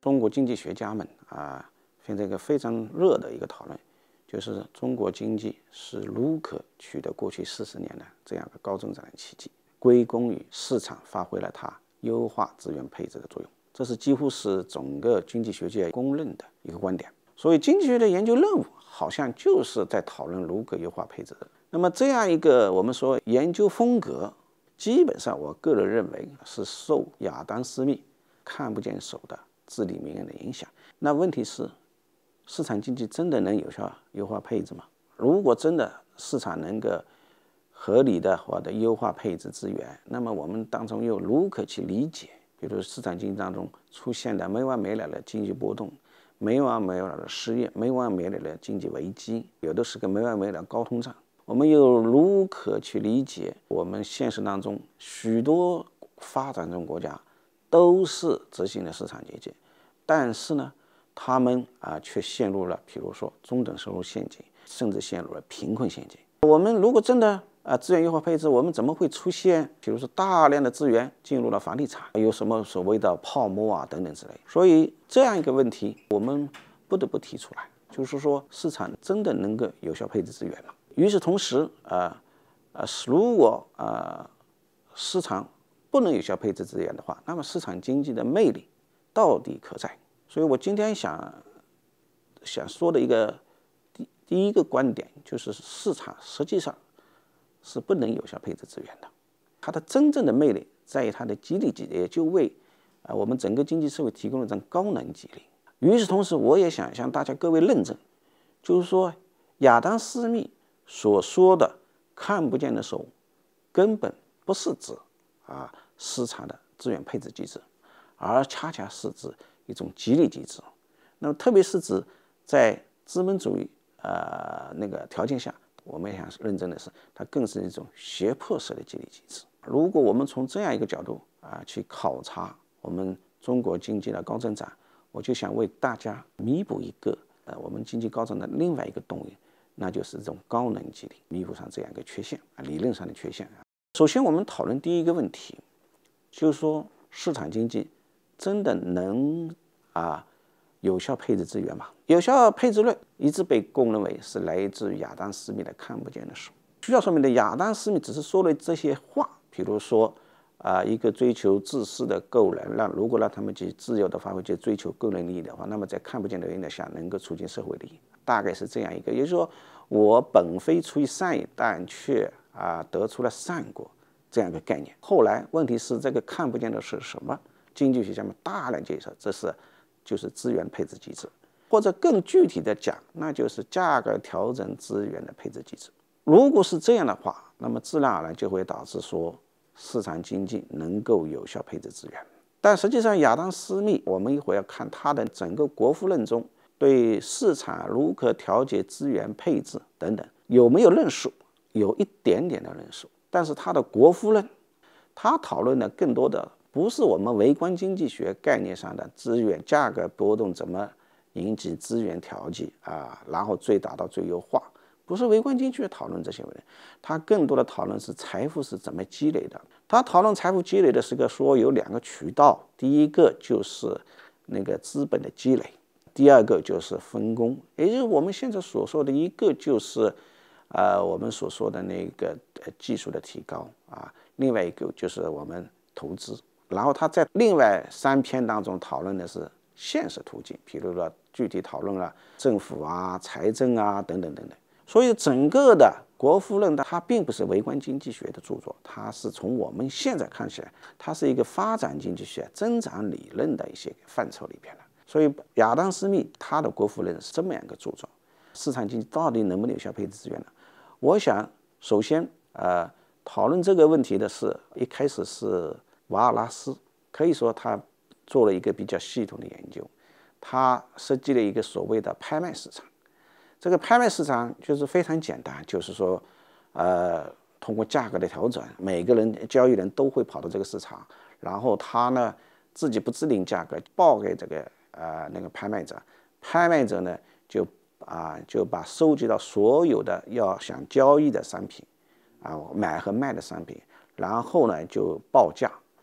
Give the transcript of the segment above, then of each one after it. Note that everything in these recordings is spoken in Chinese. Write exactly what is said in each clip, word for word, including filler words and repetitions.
中国经济学家们啊，现在一个非常热的一个讨论，就是中国经济是如何取得过去四十年的这样一个高增长的奇迹，归功于市场发挥了它优化资源配置的作用。这是几乎是整个经济学界公认的一个观点。所以经济学的研究任务好像就是在讨论如何优化配置的。那么这样一个我们说研究风格，基本上我个人认为是受亚当·斯密看不见手的至理名言的影响。那问题是，市场经济真的能有效优化配置吗？如果真的市场能够合理的或者优化配置资源，那么我们当中又如何去理解，比如市场经济当中出现的没完没了的经济波动，没完没了的失业，没完没了的经济危机，有的是个没完没了的高通胀。我们又如何去理解我们现实当中许多发展中国家都是执行的市场经济，但是呢，他们啊却陷入了比如说中等收入陷阱，甚至陷入了贫困陷阱。我们如果真的啊资源优化配置，我们怎么会出现比如说大量的资源进入了房地产，有什么所谓的泡沫啊等等之类？所以这样一个问题，我们不得不提出来，就是说市场真的能够有效配置资源吗？与此同时，呃，呃，如果呃市场不能有效配置资源的话，那么市场经济的魅力到底何在？所以我今天想想说的一个第第一个观点，就是市场实际上是不能有效配置资源的。它的真正的魅力在于它的激励机制，也就为啊、呃、我们整个经济社会提供了这种高能激励。与此同时，我也想向大家各位论证，就是说亚当·斯密所说的看不见的手，根本不是指啊市场的资源配置机制，而恰恰是指一种激励机制。那么特别是指在资本主义呃那个条件下，我们也想认真的是，它更是一种胁迫式的激励机制。如果我们从这样一个角度啊去考察我们中国经济的高增长，我就想为大家弥补一个呃我们经济高增长的另外一个动力，那就是这种高能激励，弥补上这样一个缺陷啊，理论上的缺陷啊。首先，我们讨论第一个问题，就是说市场经济真的能啊有效配置资源吗？有效配置论一直被公认为是来自于亚当·斯密的看不见的手。需要说明的，亚当·斯密只是说了这些话，比如说啊，一个追求自私的个人，让如果让他们去自由的发挥，去追求个人利益的话，那么在看不见的原则下，能够促进社会利益，大概是这样一个。也就是说，我本非出于善意，但却啊得出了善果，这样一个概念。后来问题是这个看不见的是什么？经济学家们大量介绍，这是就是资源配置机制，或者更具体的讲，那就是价格调整资源的配置机制。如果是这样的话，那么自然而然就会导致说市场经济能够有效配置资源。但实际上，亚当·斯密，我们一会儿要看他的整个国富论中对市场如何调节资源配置等等有没有论述，有一点点的论述。但是他的国富论，他讨论的更多的不是我们微观经济学概念上的资源价格波动怎么引起资源调节啊，然后最达到最优化。不是微观经济学讨论这些问题，他更多的讨论是财富是怎么积累的。他讨论财富积累的是个说有两个渠道，第一个就是那个资本的积累，第二个就是分工，也就是我们现在所说的一个就是呃我们所说的那个技术的提高啊，另外一个就是我们投资。然后他在另外三篇当中讨论的是现实途径，比如说具体讨论了政府啊、财政啊等等等等。所以整个的国富论它并不是微观经济学的著作，它是从我们现在看起来，它是一个发展经济学、增长理论的一些范畴里边的。所以亚当·斯密他的国富论是这么样一个著作。市场经济到底能不能有效配置资源呢？我想首先呃讨论这个问题的是一开始是瓦尔拉斯，可以说他做了一个比较系统的研究，他设计了一个所谓的拍卖市场。这个拍卖市场就是非常简单，就是说，呃，通过价格的调整，每个人交易人都会跑到这个市场，然后他呢自己不制定价格，报给这个呃那个拍卖者，拍卖者呢就啊就把收集到所有的要想交易的商品，啊买和卖的商品，然后呢就报价。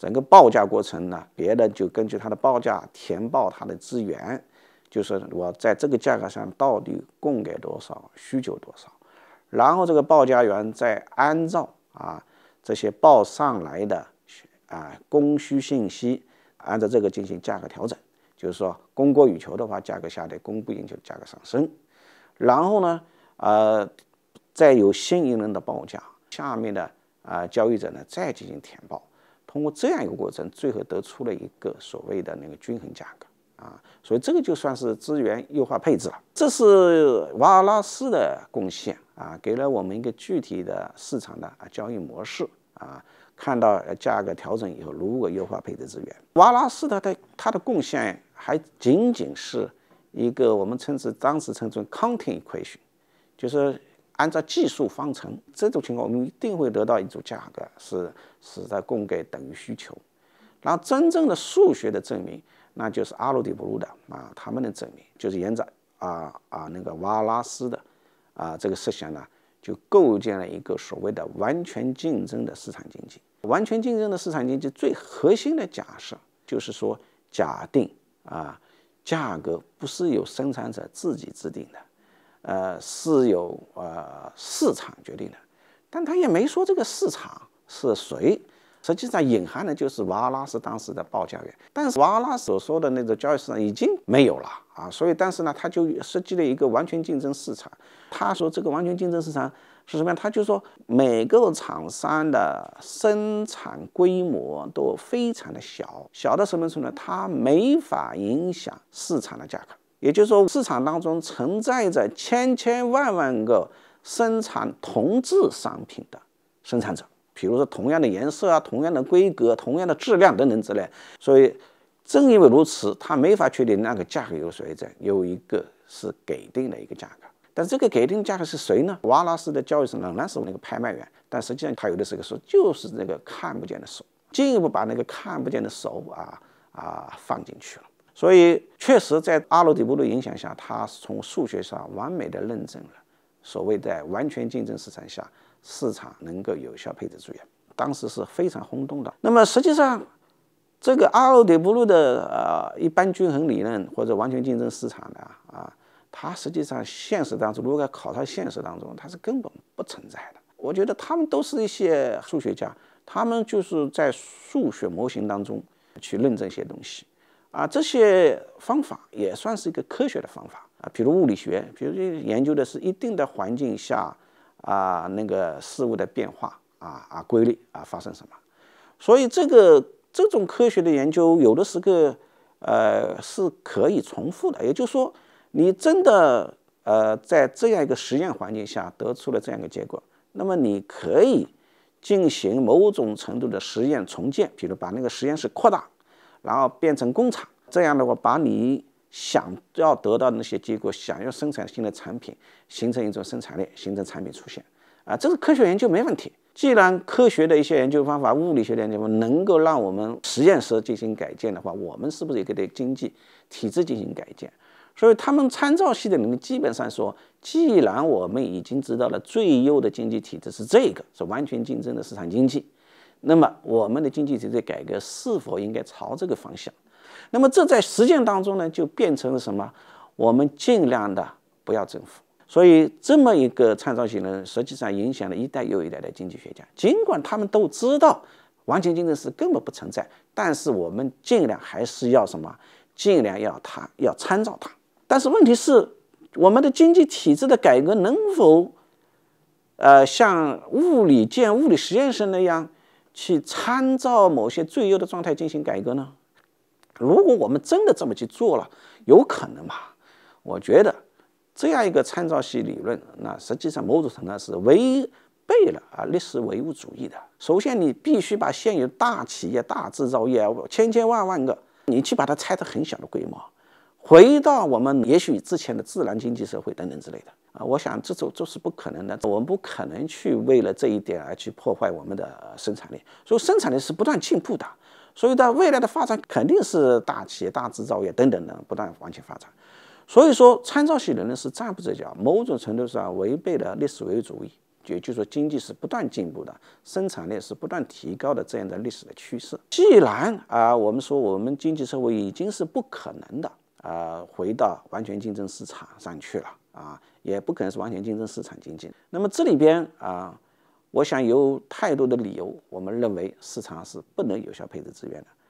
整个报价过程呢，别的就根据它的报价填报它的资源，就是我在这个价格上到底供给多少，需求多少，然后这个报价员再按照啊这些报上来的啊供需信息，按照这个进行价格调整，就是说供过于求的话，价格下跌；供不应求，价格上升。然后呢，呃，再有新一轮的报价，下面的啊交易者呢再进行填报。通过这样一个过程，最后得出了一个所谓的那个均衡价格啊，所以这个就算是资源优化配置了。这是瓦尔拉斯的贡献啊，给了我们一个具体的市场的啊交易模式啊，看到价格调整以后如何优化配置资源。瓦尔拉斯的它它的贡献还仅仅是一个我们称之当时称之为 counting equation， 就是按照技术方程，这种情况我们一定会得到一组价格是使得供给等于需求。然后真正的数学的证明，那就是阿鲁迪布鲁的啊他们的证明，就是沿着啊啊那个瓦尔拉斯的啊这个设想呢，就构建了一个所谓的完全竞争的市场经济。完全竞争的市场经济最核心的假设就是说，假定啊价格不是由生产者自己制定的。呃，是由呃市场决定的，但他也没说这个市场是谁，实际上隐含的就是瓦尔拉斯当时的报价员。但是瓦尔拉斯所说的那个交易市场已经没有了啊，所以但是呢，他就设计了一个完全竞争市场。他说这个完全竞争市场是什么样？他就说每个厂商的生产规模都非常的小，小到什么程度呢？它没法影响市场的价格。也就是说，市场当中存在着千千万万个生产同质商品的生产者，比如说同样的颜色啊、同样的规格、同样的质量等等之类。所以，正因为如此，它没法确定那个价格有谁在，有一个是给定的一个价格。但这个给定价格是谁呢？瓦尔拉斯的交易商仍然是那个拍卖员，但实际上他有的时候就是那个看不见的手，进一步把那个看不见的手啊啊放进去了。所以，确实在阿鲁迪布鲁影响下，他从数学上完美的认证了所谓在完全竞争市场下，市场能够有效配置资源，当时是非常轰动的。那么实际上，这个阿鲁迪布鲁的呃一般均衡理论或者完全竞争市场的啊，它实际上现实当中，如果要考察现实当中，它是根本不存在的。我觉得他们都是一些数学家，他们就是在数学模型当中去论证一些东西。啊，这些方法也算是一个科学的方法啊，比如物理学，比如研究的是一定的环境下啊那个事物的变化啊啊规律啊发生什么，所以这个这种科学的研究有的时候呃是可以重复的，也就是说，你真的呃在这样一个实验环境下得出了这样一个结果，那么你可以进行某种程度的实验重建，比如把那个实验室扩大。然后变成工厂，这样的话，把你想要得到的那些结果，想要生产新的产品，形成一种生产链，形成产品出现，啊，这是科学研究没问题。既然科学的一些研究方法、物理学的研究方法能够让我们实验室进行改建的话，我们是不是也可以对经济体制进行改建？所以他们参照系的里面基本上说，既然我们已经知道了最优的经济体制是这个，是完全竞争的市场经济。那么我们的经济体制改革是否应该朝这个方向？那么这在实践当中呢，就变成了什么？我们尽量的不要政府。所以这么一个参照系呢，实际上影响了一代又一代的经济学家。尽管他们都知道完全竞争是根本不存在，但是我们尽量还是要什么？尽量要它要参照它。但是问题是，我们的经济体制的改革能否呃像物理建物理实验室那样？去参照某些最优的状态进行改革呢？如果我们真的这么去做了，有可能吗？我觉得这样一个参照系理论，那实际上某种程度是违背了啊历史唯物主义的。首先，你必须把现有大企业、大制造业千千万万个，你去把它拆得很小的规模，回到我们也许之前的自然经济社会等等之类的。啊，我想这种这是不可能的，我们不可能去为了这一点而去破坏我们的生产力，所以生产力是不断进步的，所以在未来的发展肯定是大企业、大制造业等等的不断往前发展。所以说，参照系理论是站不住脚，某种程度上违背了历史唯物主义。 也就是说经济是不断进步的，生产力是不断提高的这样的历史的趋势。既然啊，我们说我们经济社会已经是不可能的啊，回到完全竞争市场上去了啊，也不可能是完全竞争市场经济。那么这里边啊，我想有太多的理由，我们认为市场是不能有效配置资源的。